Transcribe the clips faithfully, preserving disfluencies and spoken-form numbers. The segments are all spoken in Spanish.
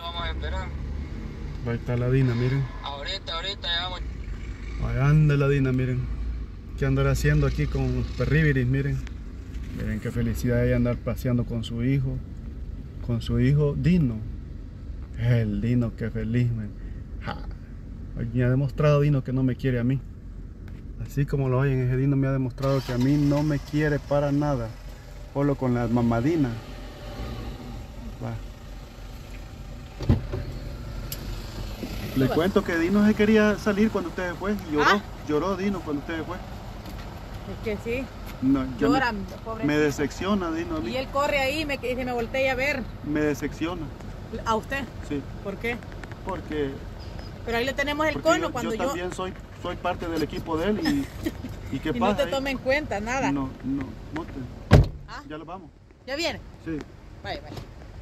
vamos a esperar. Ahí está la Dina, miren. Ahorita, ahorita ya vamos. Ahí anda la Dina, miren. ¿Qué andará haciendo aquí con los perríbiris? Miren. Miren qué felicidad ella andar paseando con su hijo. Con su hijo Dino. El Dino, qué feliz, man. Ja. Me ha demostrado Dino que no me quiere a mí. Así como lo oyen, ese Dino me ha demostrado que a mí no me quiere para nada. Solo con las mamadinas. Va. Le cuento que Dino se quería salir cuando usted fue. Y lloró, ¿Ah? lloró Dino cuando usted fue. Es que sí. No, ya Llora, me, pobre. me decepciona Dino a mí. Y él corre ahí y me, y se me voltea a ver. Me decepciona. ¿A usted? Sí. ¿Por qué? Porque, Pero ahí le tenemos el porque cono yo, cuando yo yo... también soy, soy parte del equipo de él y, y ¿qué y pasa? no te ahí? tome en cuenta nada. No, no, no te... ¿Ah? Ya lo vamos. ¿Ya viene? Sí. Vaya, vaya.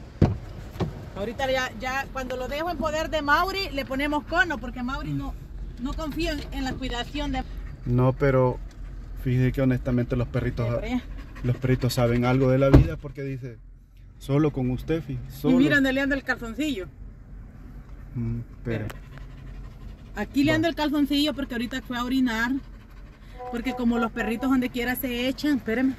Ahorita ya, ya cuando lo dejo en poder de Mauri, le ponemos cono, porque Mauri no, no confía en, en la cuidación de... No, pero fíjese que honestamente los perritos, Siempre. los perritos saben algo de la vida porque dice, solo con usted, fi, solo. Y mira donde le anda el calzoncillo. Mm, pero, Aquí le Va. anda el calzoncillo porque ahorita fue a orinar. Porque como los perritos donde quiera se echan, espérenme.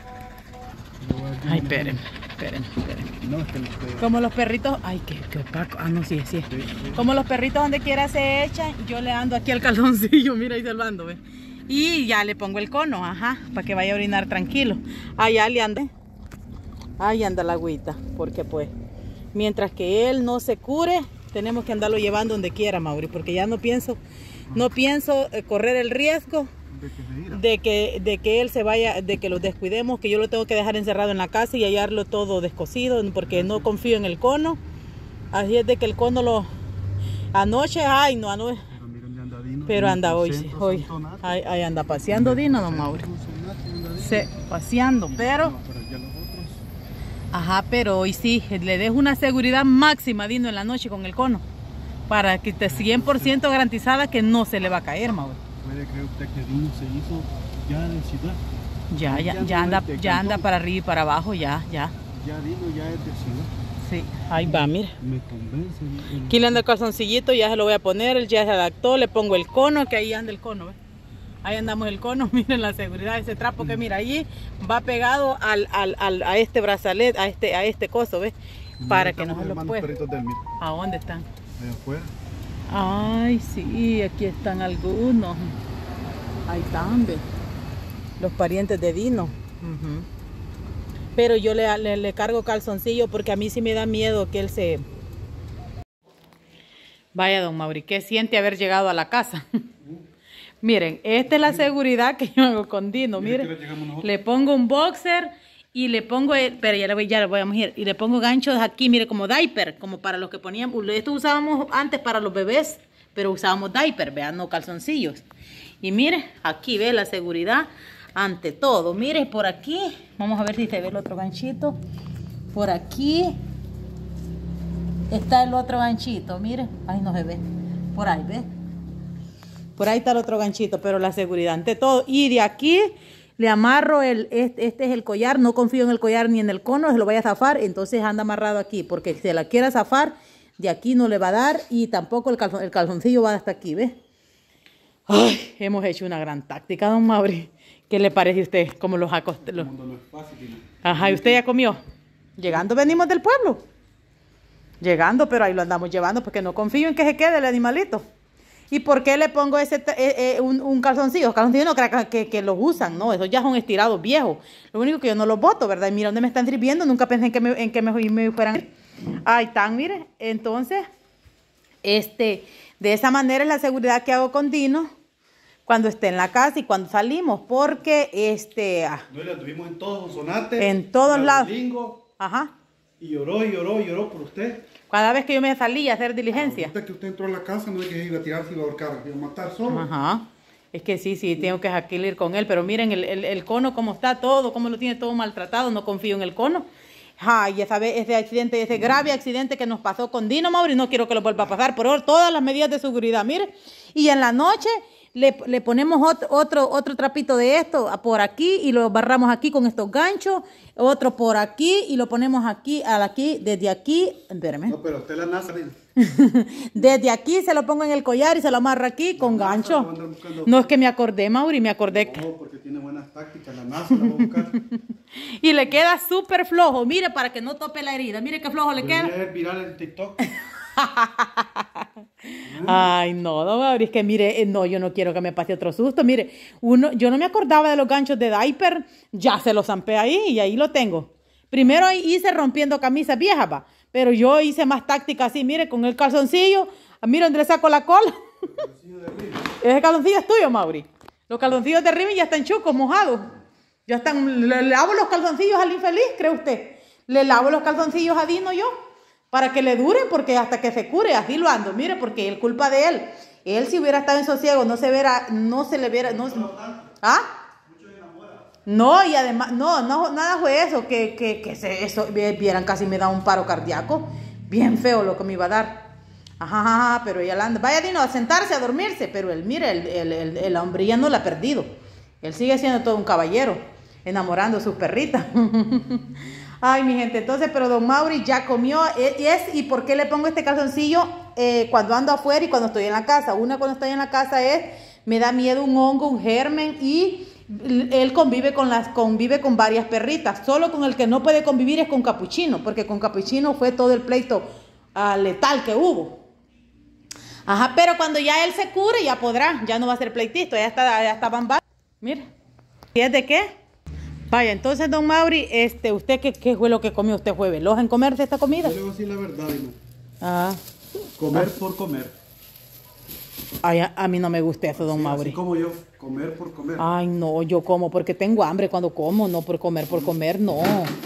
Ay, espérenme, espérenme, espérenme. No, es que los que- Como los perritos, ay, qué, qué opaco. Ah, no, sí, sí. sí, sí. Como los perritos donde quiera se echan, yo le ando aquí al calzoncillo, mira ahí salvando, ve. Y ya le pongo el cono, ajá, para que vaya a orinar tranquilo. Allá le ande. Ahí anda la agüita, porque pues, mientras que él no se cure, tenemos que andarlo llevando donde quiera, Mauri, porque ya no pienso, no pienso eh, correr el riesgo de que se ira. de que, de que él se vaya, de que lo descuidemos, que yo lo tengo que dejar encerrado en la casa y hallarlo todo descosido, porque no confío en el cono. Así es de que el cono lo... Anoche, ay, no, anoche... Pero mira dónde anda Dino. Pero Dino anda con hoy, sí, centro, hoy. Sonsonate. Ahí, ahí anda paseando Dino, don Mauri. Sonsonate anda Dino. Se, paseando, pero... No, pero ya los otros. Ajá, pero hoy sí, le dejo una seguridad máxima a Dino en la noche con el cono. Para que esté cien por ciento garantizada que no se le va a caer, Mauri. ¿Puede creer usted que Dino se hizo ya de ciudad? Ya, ya, ya anda, ya anda para arriba y para abajo, ya, ya. Ya Dino ya es de ciudad. Sí, ahí va, mira. Me convence. el- Aquí le anda el calzoncillito, ya se lo voy a poner, él ya se adaptó, le pongo el cono, que ahí anda el cono, ¿ves? Ahí andamos el cono, miren la seguridad de ese trapo que mira, ahí va pegado al, al, al, a este brazalete, a este, a este coso, ¿ves? Para que no Estamos se lo armando pueda. perritos del mira, ¿A dónde están? allá afuera. Ay, sí, aquí están algunos. Ahí están, ¿ves? Los parientes de Dino. Ujú. Pero yo le, le, le cargo calzoncillo porque a mí sí me da miedo que él se... Vaya, don Mauri, ¿qué siente haber llegado a la casa? Miren, esta es la seguridad que yo hago con Dino. Mire Miren, que ahora llegamos nosotros. le pongo un boxer y le pongo, el, pero ya le voy, ya le voy a ir, y le pongo ganchos aquí, mire, como diaper, como para los que poníamos, esto usábamos antes para los bebés, pero usábamos diaper, vean, no calzoncillos. Y mire, aquí ve la seguridad ante todo. Mire, por aquí, vamos a ver si se ve el otro ganchito. Por aquí está el otro ganchito, mire, ay, no se ve, por ahí, ve. Por ahí está el otro ganchito, pero la seguridad ante todo. Y de aquí le amarro el, este, este es el collar, no confío en el collar ni en el cono, se lo vaya a zafar, entonces anda amarrado aquí, porque si se la quiera zafar, de aquí no le va a dar y tampoco el, calzon, el calzoncillo va hasta aquí, ¿ves? Ay, hemos hecho una gran táctica, don Mauri. ¿Qué le parece a usted? Como los acosté. Los... No es fácil, Dino. Ajá, ¿y usted ya comió? Llegando venimos del pueblo. Llegando, pero ahí lo andamos llevando porque no confío en que se quede el animalito. ¿Y por qué le pongo ese eh, eh, un, un calzoncillo? Calzoncillos no crean que, que los usan, no, esos ya son estirados viejos. Lo único que yo no los boto, ¿verdad? Y mira dónde me están sirviendo, nunca pensé en que me, en que me, me fueran. Ahí están, mire. Entonces, este, de esa manera es la seguridad que hago con Dino cuando esté en la casa y cuando salimos, porque este... No, la tuvimos en todos Sonsonate. En todos lados. Lingo, Ajá. y lloró, y lloró, y lloró por usted. Cada vez que yo me salí a hacer diligencia. Usted que usted entró a la casa, no es que se iba a tirar, se iba a ahorcar, se iba a matar solo. Ajá. Es que sí, sí, tengo que aquí ir con él, pero miren el, el, el cono cómo está todo, cómo lo tiene todo maltratado, no confío en el cono. Ay, esa vez, ese accidente, ese grave accidente que nos pasó con Dino, Mauri, no quiero que lo vuelva a pasar, por todas las medidas de seguridad, mire. Y en la noche le, le ponemos otro, otro, otro trapito de esto por aquí y lo barramos aquí con estos ganchos, otro por aquí y lo ponemos aquí, aquí, desde aquí, espérame. No, pero usted la NASA. Desde aquí se lo pongo en el collar y se lo amarro aquí con La NASA gancho. lo andan buscando. No, es que me acordé, Mauri, me acordé. No, porque tiene buenas tácticas, la NASA la va a buscar. Y le queda súper flojo, mire, para que no tope la herida, mire qué flojo le queda. Debería viral en TikTok. Ay, no, no, Mauri, es que mire, eh, no, yo no quiero que me pase otro susto. Mire, uno, yo no me acordaba de los ganchos de diaper, ya se los zampé ahí y ahí lo tengo. Primero ahí hice rompiendo camisas viejas, va, pero yo hice más táctica así, mire, con el calzoncillo, mira donde le saco la cola. Ese calzoncillo es tuyo, Mauri. Los calzoncillos de Rimi ya están chucos, mojados. Ya están, le lavo los calzoncillos al infeliz, ¿cree usted? Le lavo los calzoncillos a Dino yo. Para que le dure, porque hasta que se cure, así lo ando, mire, porque es culpa de él. Él si hubiera estado en sosiego, no se verá, no se le viera, no, ¿ah? No, y además, no, no, nada fue eso, que, que, que se, eso, vieran, casi me da un paro cardíaco, bien feo lo que me iba a dar. Ajá, ajá, pero ella anda, vaya Dino a sentarse, a dormirse, pero él, mire, el, el, el, el hombre ya no la ha perdido. Él sigue siendo todo un caballero, enamorando a sus perritas. Ay, mi gente, entonces, pero don Mauri ya comió, y es, ¿y por qué le pongo este calzoncillo eh, cuando ando afuera y cuando estoy en la casa? Una, cuando estoy en la casa es, me da miedo un hongo, un germen, y él convive con las, convive con varias perritas. Solo con el que no puede convivir es con Capuchino, porque con Capuchino fue todo el pleito uh, letal que hubo. Ajá, pero cuando ya él se cure, ya podrá, ya no va a ser pleitito, ya está, ya está bamba. Mire, ¿y es de qué? Vaya, entonces, don Mauri, este, ¿usted qué, qué fue lo que comió usted jueves? ¿Los en comerse esta comida? Yo le voy a decir la verdad, Dino. Ah. Comer por comer. Ay, a, a mí no me gusta eso, don Sí, Mauri. así como yo, comer por comer. Ay, no, yo como porque tengo hambre cuando como, no por comer por comer, no.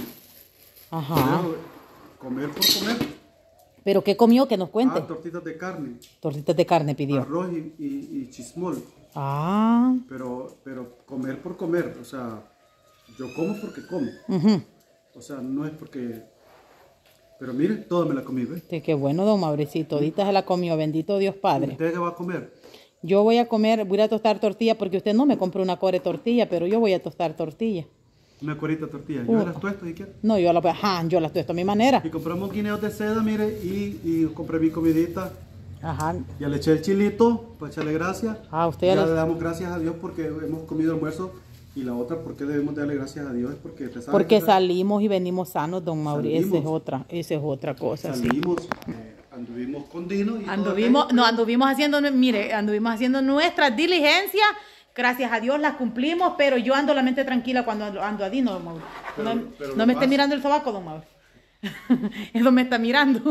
Ajá. Pero, comer por comer. ¿Pero qué comió? Que nos cuente. Ah, tortitas de carne. Tortitas de carne pidió. Arroz y, y, y chismol. Ah. Pero, pero comer por comer, o sea, yo como porque como. Uh-huh. O sea, no es porque... Pero mire, todo me la comí, ¿ves? Sí, qué bueno, don Mauricito. Todita se la comió, bendito Dios Padre. ¿Usted qué va a comer? Yo voy a comer, voy a tostar tortilla porque usted no me compró una core tortilla, pero yo voy a tostar tortilla. Una cuerita de tortilla. Uh. Yo las tuesto si quiere. No, yo la ajá, yo las tuesto a mi manera. Y compramos guineos de seda, mire, y, y compré mi comidita. Ajá. Ya le eché el chilito para echarle gracias. Ah, usted ya ya le los... damos gracias a Dios porque hemos comido almuerzo. Y la otra, ¿por qué debemos darle gracias a Dios? Es porque te sabe Porque que salimos y venimos sanos, don Mauri. Esa es Salimos. otra, esa es otra cosa. Sí. salimos, eh, anduvimos con Dino. Y todo Anduvimos, aquello. no, anduvimos haciendo, mire, anduvimos haciendo nuestras diligencias. Gracias a Dios las cumplimos, pero yo ando la mente tranquila cuando ando, ando a Dino, don Mauri. Pero- no pero no lo me esté más- mirando el sobaco, don Mauri. Eso me está mirando.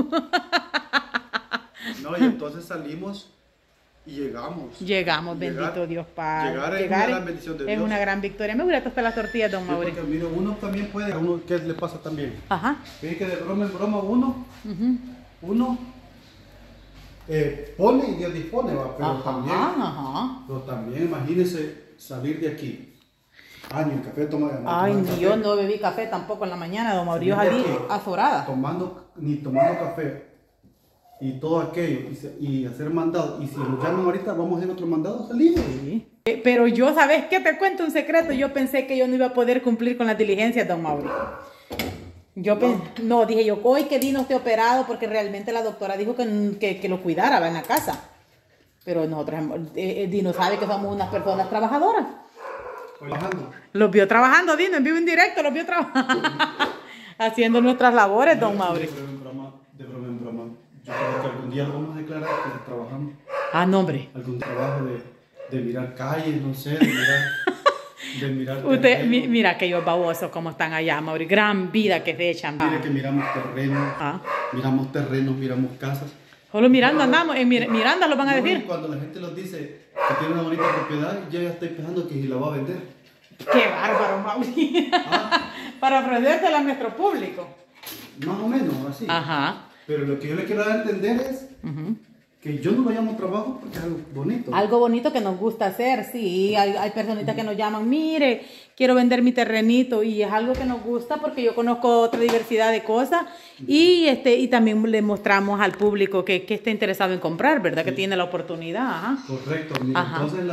No, y entonces salimos y llegamos. Llegamos, Llegar- bendito Dios Padre. Llegar es una gran bendición de es Dios. una gran victoria. Me voy a tostar las tortillas, don Sí, Mauri. porque mire, uno también puede, a uno, ¿qué le pasa también? Ajá. Fíjate que de broma en broma uno, Ujú. uno eh, pone y Dios dispone, va, pero Ajá, también, ajá. pero también imagínese salir de aquí. Ah, ni el café toma de Ay, ni yo no bebí café tampoco en la mañana, don Mauri. Yo salí azorada. Tomando, ni tomando café y todo aquello, y, se- y hacer mandado. Y si nos llaman ahorita, vamos a hacer otro mandado, salimos. Sí. Eh, Pero yo, ¿sabes qué? Te cuento un secreto. Yo pensé que yo no iba a poder cumplir con las diligencias, don Mauri. Yo No. pen- no, dije yo, hoy que Dino esté operado, porque realmente la doctora dijo que, que, que lo cuidara, va, en la casa. Pero nosotros, eh, eh, Dino sabe que somos unas personas trabajadoras. Voy bajando. Los vio trabajando, Dino, en vivo en directo, los vio trabajando. Haciendo nuestras labores, don Mauri. De broma en broma, de broma en broma. Yo creo que algún día lo vamos a declarar que trabajamos. Ah, no, hombre. Algún trabajo de, de mirar calles, no sé, de mirar. De mirar Usted, terrenos. mi- mira aquellos babosos como están allá, Mauri. Gran vida que se echan. Mire que miramos terrenos, Ah. miramos terrenos, miramos casas. Solo mirando andamos, en Mir- Miranda lo van a No, y decir. cuando la gente nos dice que tiene una bonita propiedad, yo ya estoy pensando que si la va a vender. Qué bárbaro, Mauri. Ah, Para ofrecérsela a nuestro público. más o menos, así. Ajá. Pero lo que yo le quiero dar a entender es que yo no lo llamo trabajo porque es algo bonito. Algo bonito que nos gusta hacer, sí. Hay, hay personitas que nos llaman, mire, quiero vender mi terrenito. Y es algo que nos gusta porque yo conozco otra diversidad de cosas. Y este y también le mostramos al público que, que esté interesado en comprar, ¿verdad? Que tiene la oportunidad. Ajá. Correcto. Mira, Ajá. entonces la-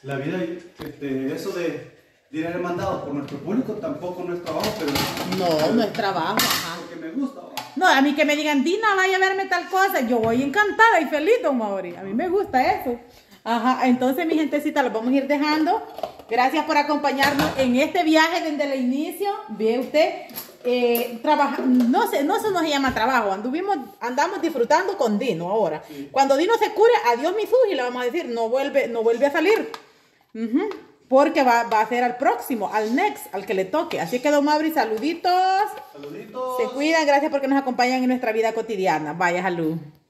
la vida, este, eso de, de ir a hermandado por nuestro público tampoco no es trabajo, pero... No, no es trabajo, ajá. Porque me gusta. ¿Va? No, a mí que me digan, Dina, vaya a verme tal cosa, yo voy encantada y feliz, don Mauri. A mí me gusta eso. Ajá, entonces mi gentecita, los vamos a ir dejando. Gracias por acompañarnos en este viaje desde el inicio. Ve usted, eh, trabaja, no sé, no eso no se llama trabajo, anduvimos, andamos disfrutando con Dino ahora. Sí. Cuando Dino se cure, adiós mi Fuji, le vamos a decir, no vuelve, no vuelve a salir. Uh-huh. Porque va, va a ser al próximo, al next, al que le toque. Así que, don Mauri, saluditos. Saluditos. Se cuidan, gracias porque nos acompañan en nuestra vida cotidiana. Vaya, salud.